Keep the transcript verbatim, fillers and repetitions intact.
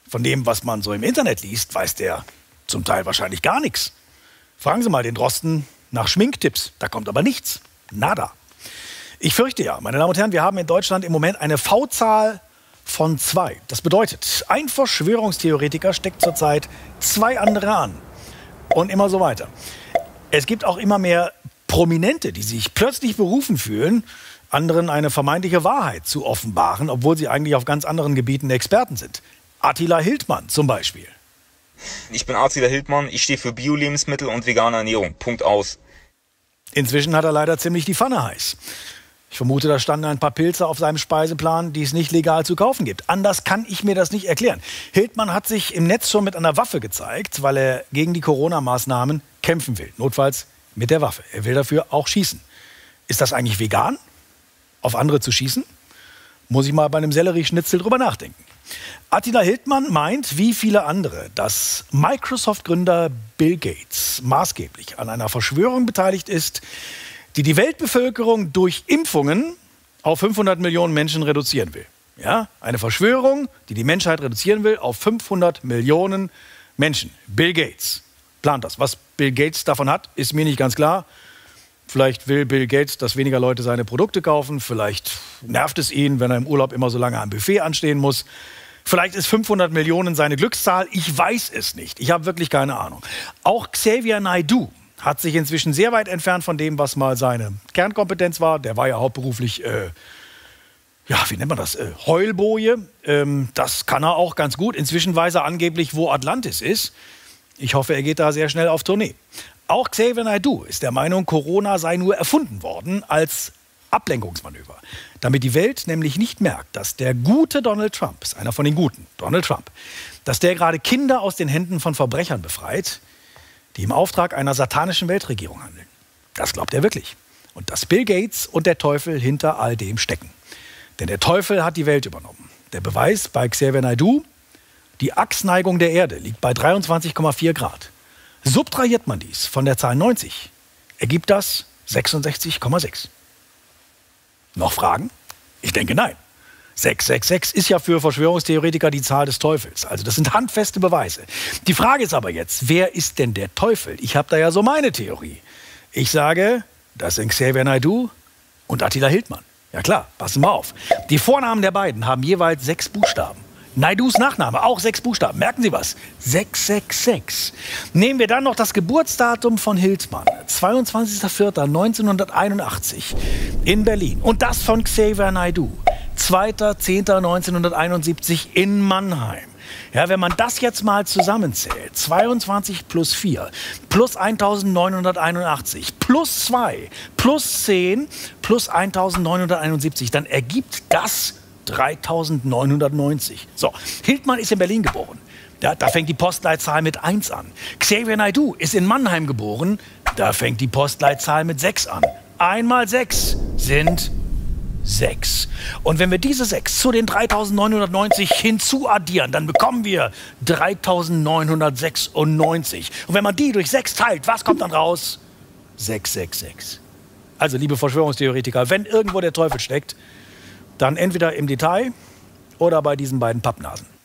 Von dem, was man so im Internet liest, weiß der zum Teil wahrscheinlich gar nichts. Fragen Sie mal den Drosten nach Schminktipps. Da kommt aber nichts. Nada. Ich fürchte ja, meine Damen und Herren, wir haben in Deutschland im Moment eine V-Zahl von zwei. Das bedeutet, ein Verschwörungstheoretiker steckt zurzeit zwei andere an. Und immer so weiter. Es gibt auch immer mehr Prominente, die sich plötzlich berufen fühlen, anderen eine vermeintliche Wahrheit zu offenbaren, obwohl sie eigentlich auf ganz anderen Gebieten Experten sind. Attila Hildmann zum Beispiel. Ich bin Attila Hildmann, ich stehe für Bio-Lebensmittel und vegane Ernährung. Punkt aus. Inzwischen hat er leider ziemlich die Pfanne heiß. Ich vermute, da standen ein paar Pilze auf seinem Speiseplan, die es nicht legal zu kaufen gibt. Anders kann ich mir das nicht erklären. Hildmann hat sich im Netz schon mit einer Waffe gezeigt, weil er gegen die Corona-Maßnahmen kämpfen will. Notfalls mit der Waffe. Er will dafür auch schießen. Ist das eigentlich vegan, auf andere zu schießen? Muss ich mal bei einem Sellerieschnitzel drüber nachdenken. Attila Hildmann meint, wie viele andere, dass Microsoft-Gründer Bill Gates maßgeblich an einer Verschwörung beteiligt ist, die die Weltbevölkerung durch Impfungen auf fünfhundert Millionen Menschen reduzieren will. Ja, eine Verschwörung, die die Menschheit reduzieren will auf fünfhundert Millionen Menschen. Bill Gates plant das. Was Bill Gates davon hat, ist mir nicht ganz klar. Vielleicht will Bill Gates, dass weniger Leute seine Produkte kaufen. Vielleicht nervt es ihn, wenn er im Urlaub immer so lange am Buffet anstehen muss. Vielleicht ist fünfhundert Millionen seine Glückszahl. Ich weiß es nicht. Ich habe wirklich keine Ahnung. Auch Xavier Naidoo hat sich inzwischen sehr weit entfernt von dem, was mal seine Kernkompetenz war. Der war ja hauptberuflich, äh, ja, wie nennt man das, äh, Heulboje. Ähm, das kann er auch ganz gut. Inzwischen weiß er angeblich, wo Atlantis ist. Ich hoffe, er geht da sehr schnell auf Tournee. Auch Xavier Naidoo ist der Meinung, Corona sei nur erfunden worden als Ablenkungsmanöver. Damit die Welt nämlich nicht merkt, dass der gute Donald Trump, ist einer von den Guten, Donald Trump, dass der gerade Kinder aus den Händen von Verbrechern befreit, die im Auftrag einer satanischen Weltregierung handeln. Das glaubt er wirklich. Und dass Bill Gates und der Teufel hinter all dem stecken. Denn der Teufel hat die Welt übernommen. Der Beweis bei Xavier Naidoo, die Achsneigung der Erde liegt bei dreiundzwanzig Komma vier Grad. Subtrahiert man dies von der Zahl neunzig, ergibt das sechsundsechzig Komma sechs. Noch Fragen? Ich denke nein. sechshundertsechsundsechzig ist ja für Verschwörungstheoretiker die Zahl des Teufels. Also das sind handfeste Beweise. Die Frage ist aber jetzt, wer ist denn der Teufel? Ich habe da ja so meine Theorie. Ich sage, das sind Xavier Naidoo und Attila Hildmann. Ja klar, passen wir auf. Die Vornamen der beiden haben jeweils sechs Buchstaben. Naidoos Nachname, auch sechs Buchstaben. Merken Sie was? sechshundertsechsundsechzig. Nehmen wir dann noch das Geburtsdatum von Hildmann. zweiundzwanzigster vierter neunzehnhunderteinundachtzig in Berlin. Und das von Xavier Naidoo. zweiter zehnter neunzehnhunderteinundsiebzig in Mannheim. Ja, wenn man das jetzt mal zusammenzählt, zweiundzwanzig plus vier, plus eintausendneunhunderteinundachtzig, plus zwei, plus zehn, plus eintausendneunhunderteinundsiebzig, dann ergibt das dreitausendneunhundertneunzig. So, Hildmann ist in Berlin geboren. Da, da fängt die Postleitzahl mit eins an. Xavier Naidoo ist in Mannheim geboren. Da fängt die Postleitzahl mit sechs an. Einmal sechs sind sechs. Und wenn wir diese sechs zu den dreitausendneunhundertneunzig hinzuaddieren, dann bekommen wir dreitausendneunhundertsechsundneunzig. Und wenn man die durch sechs teilt, was kommt dann raus? sechshundertsechsundsechzig. Also, liebe Verschwörungstheoretiker, wenn irgendwo der Teufel steckt, dann entweder im Detail oder bei diesen beiden Pappnasen.